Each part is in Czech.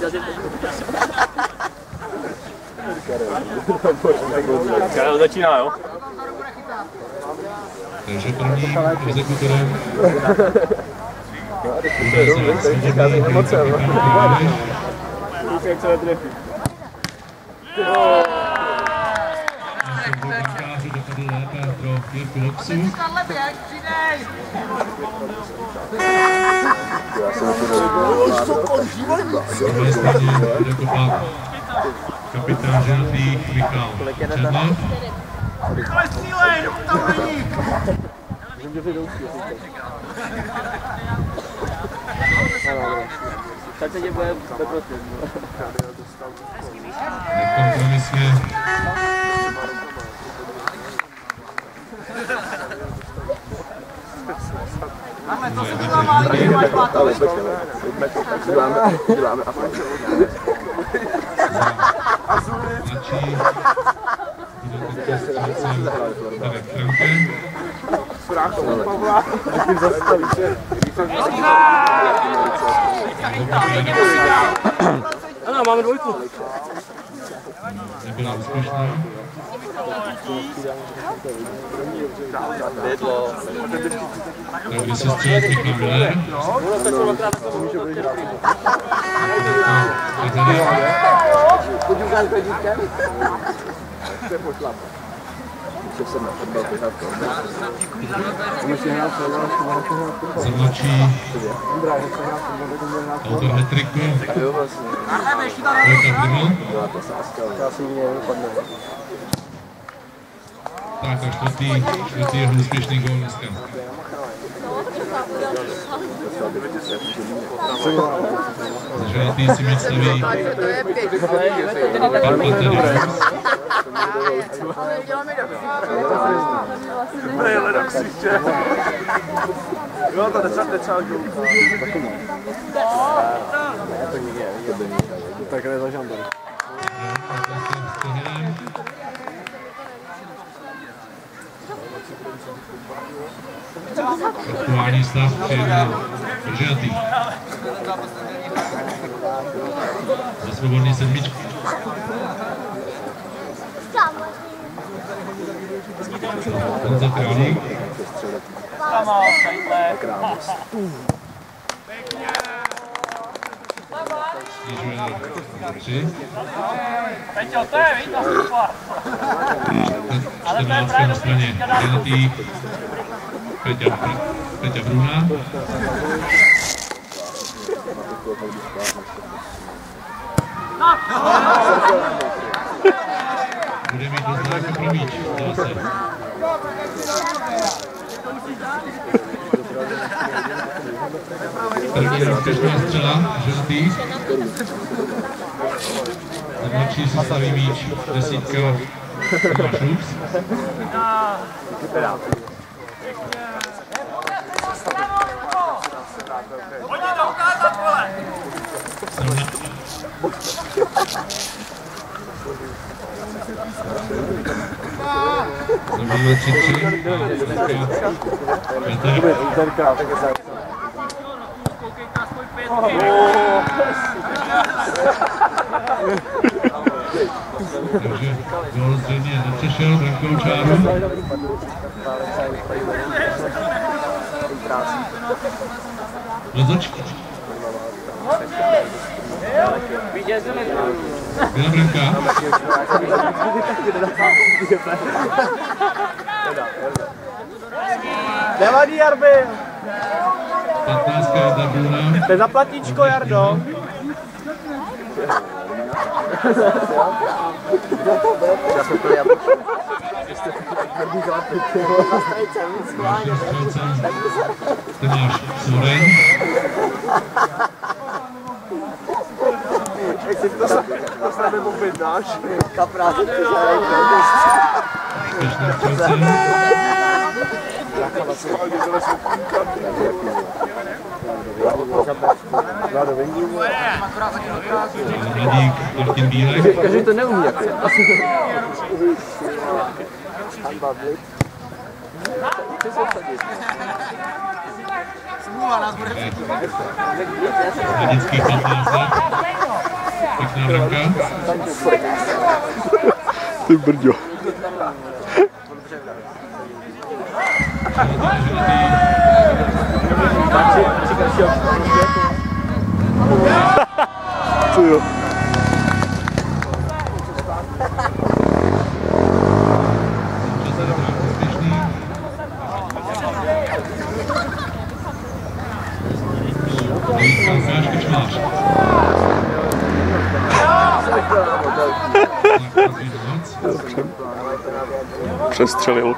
Karel začíná, jo? Takže první exekutorem. Jak se netrefí. Dopadl lépe pro Jirku Lopsu. Druhé straně bude kopat kapitán ženatých Michal Černoch. Rychle střílej, tam není! Tak se tě bude beprostit. Nekompromisně. Máme, to se dělá malý, když máš pátový. Děláme a mladší bude teď střelcem Darek Franken. Ano, máme dvojku. Nebyla úspěšná. Takže se střelec Michal Miller. Za mladší autor hat-tricku Vojta Briml. Tak a čtvrtý jeho úspěšný gól dneska. Ženatý si míč staví pan Patery. Jo, to necál gůlka. Tak ne za žandor. Aktuální stav 3-1 ženatý. Za svobodný sedmičku. Honza Králík. Snižuje na 3. Peťo, to je, víš, to super. 14 na straně ženatých. Peťa Bruna. Bude mít dost daleko pro míč, zdá se. První úspěšná střela ženatých. Za mladší se staví míč desítka Tomáš Rups. Pojď to ukázat, vole! Zabývá 3-3. Petr. Takže gól zřejmě nepřešel brankovou čáru. Rozhodčí. Byla branka. Nevadí, Jarby. 15 Jarda Bruna. To je za platíčko, Jardo. Naším střelcem Tomáš Soren. Jak si to snad nebo vydáš? Kapráci, to je Úspěšným střelcem. Mladík Martin Bílek. Každý to neumí, jako. Mladíckých 15 let. Pěkná branka. Ty brďo. Co jo? Přestřelil.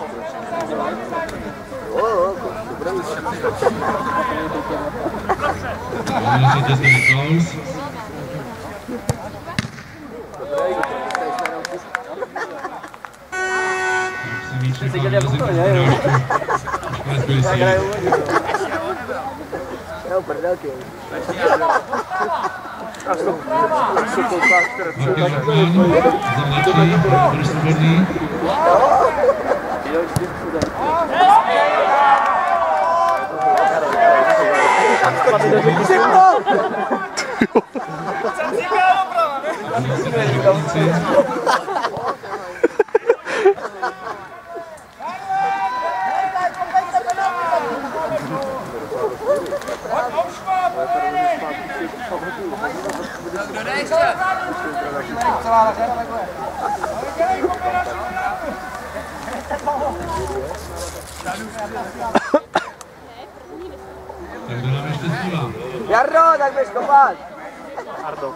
Jarno, tak běž kopat! Ardo.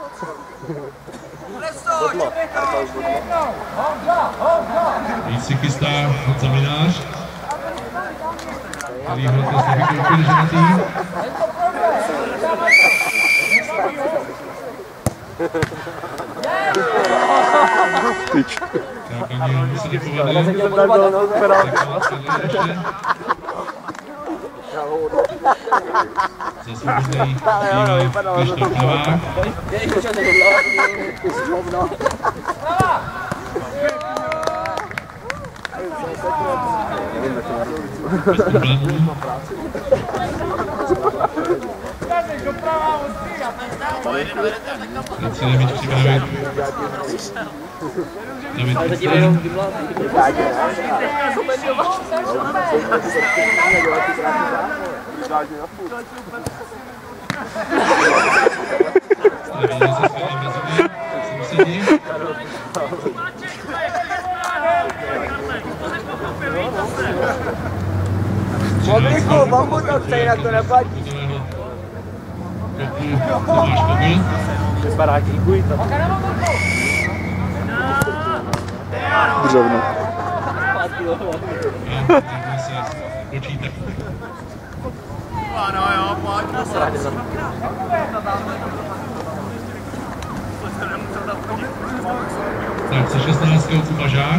Víc si chystá Zaminář. Který ho to se vykoupil ženatý. Tyč. Tak ani se nepovedl. Za svobodný bývá Krištof Novák. Bez problémů. Teď se nemíč připravit. David Pistán. Stavění se světlem Brazílie. Sousedí. Modriku, bombu to chce, jinak to neplatí. Tomáš Kogl. Vypadá díkuji to. Dřevno. Takhle se počítá. Ano jo, pojď. Tak se 16. Kubažák.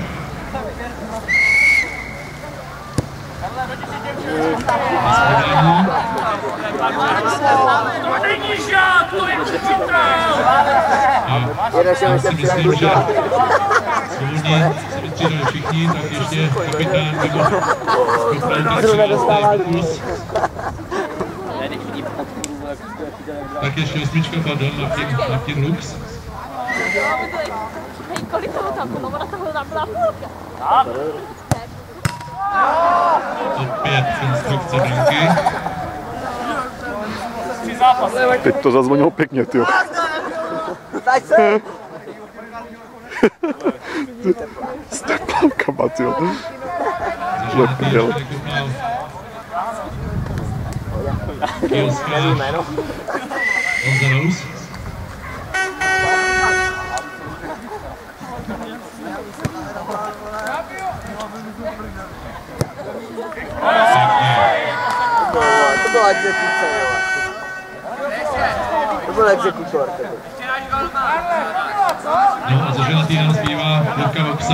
To není žák, to je učitel! Já si myslím, že svobodně se vystřídali všichni, tak ještě kapitán nebo kopel kus. Tak ještě osmička, pardon, Martin Lux. Hej, kolik toho tam bylo? Ona toho tam byla půlka. Opět instrukce branky. Teď to zazvonilo pěkně, tyjo. Tak se! Steplavkama, tyjo. Zaženatý ještě nekopal. Kielská. Honza Rous. To byla exekuce, jo. To byl exekutor. No a zaženatý nám zbývá Luka Voksa.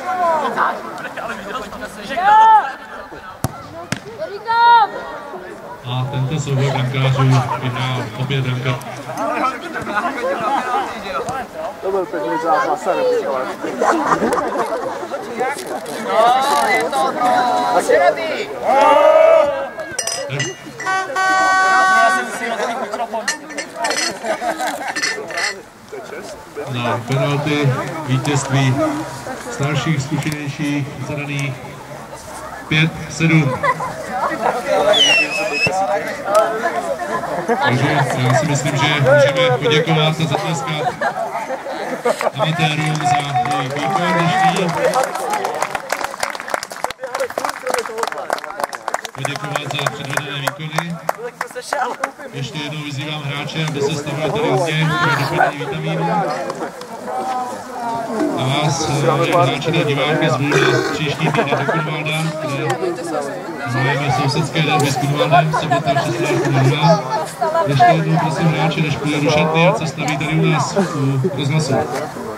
Říkám! A tento soubor brankářů vyhrál opět branka. To byl pěkný zápas, ale Je to pro Šerady! Na penalty vítězství starších, zkušenějších, zadaných 5-7. Takže já si myslím, že můžeme poděkovat a zatleskat amatérům za jejich výkon dnešní. Poděkovat za předvedené výkony. Ještě jednou vyzývám hráče, aby se stavili tady u mě pro doplnění vitamínů. A vás, hráči a diváky, zvu na příští týden do Kunvalda, kde hrajeme sousedské derby s Kunvaldem, sobota 16:00. Ještě jednou prosím hráče, než půjde do šatny, ať se staví tady u nás u rozhlasu.